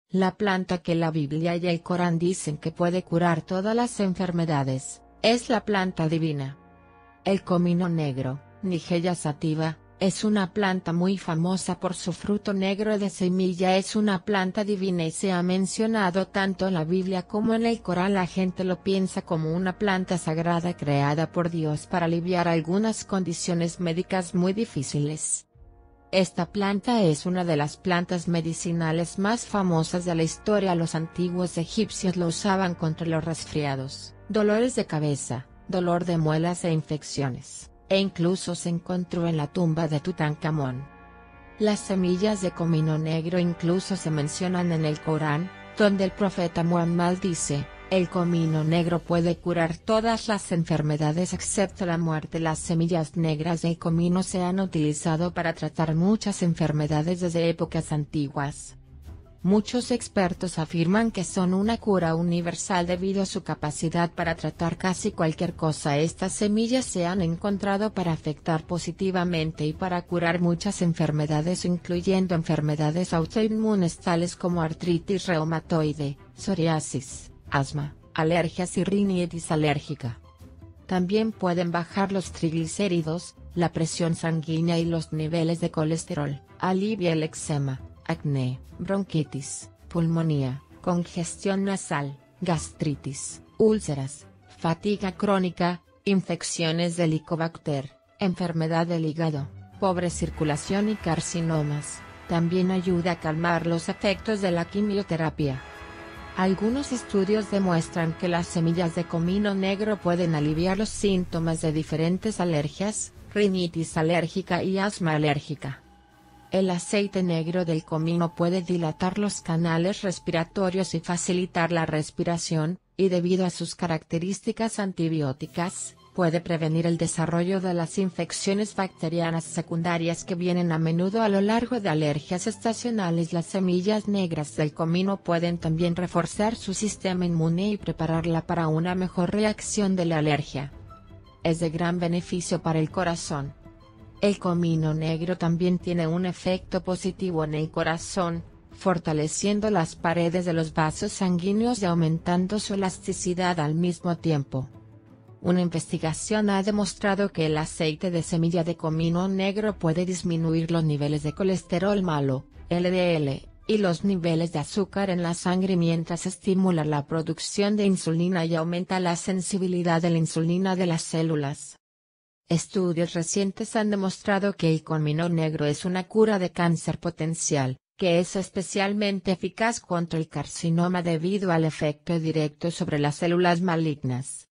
La planta que la Biblia y el Corán dicen que puede curar todas las enfermedades, es la planta divina. El comino negro, Nigeria sativa, es una planta muy famosa por su fruto negro de semilla. Es una planta divina y se ha mencionado tanto en la Biblia como en el Corán. La gente lo piensa como una planta sagrada creada por Dios para aliviar algunas condiciones médicas muy difíciles. Esta planta es una de las plantas medicinales más famosas de la historia. Los antiguos egipcios lo usaban contra los resfriados, dolores de cabeza, dolor de muelas e infecciones, e incluso se encontró en la tumba de Tutankamón. Las semillas de comino negro incluso se mencionan en el Corán, donde el profeta Muhammad dice: el comino negro puede curar todas las enfermedades excepto la muerte. Las semillas negras del comino se han utilizado para tratar muchas enfermedades desde épocas antiguas. Muchos expertos afirman que son una cura universal debido a su capacidad para tratar casi cualquier cosa. Estas semillas se han encontrado para afectar positivamente y para curar muchas enfermedades, incluyendo enfermedades autoinmunes tales como artritis reumatoide, psoriasis, asma, alergias y rinitis alérgica. También pueden bajar los triglicéridos, la presión sanguínea y los niveles de colesterol, alivia el eczema, acné, bronquitis, pulmonía, congestión nasal, gastritis, úlceras, fatiga crónica, infecciones de Helicobacter, enfermedad del hígado, pobre circulación y carcinomas. También ayuda a calmar los efectos de la quimioterapia. Algunos estudios demuestran que las semillas de comino negro pueden aliviar los síntomas de diferentes alergias, rinitis alérgica y asma alérgica. El aceite negro del comino puede dilatar los canales respiratorios y facilitar la respiración, y debido a sus características antibióticas, puede prevenir el desarrollo de las infecciones bacterianas secundarias que vienen a menudo a lo largo de alergias estacionales. Las semillas negras del comino pueden también reforzar su sistema inmune y prepararla para una mejor reacción de la alergia. Es de gran beneficio para el corazón. El comino negro también tiene un efecto positivo en el corazón, fortaleciendo las paredes de los vasos sanguíneos y aumentando su elasticidad al mismo tiempo. Una investigación ha demostrado que el aceite de semilla de comino negro puede disminuir los niveles de colesterol malo, LDL, y los niveles de azúcar en la sangre mientras estimula la producción de insulina y aumenta la sensibilidad de la insulina de las células. Estudios recientes han demostrado que el comino negro es una cura de cáncer potencial, que es especialmente eficaz contra el carcinoma debido al efecto directo sobre las células malignas.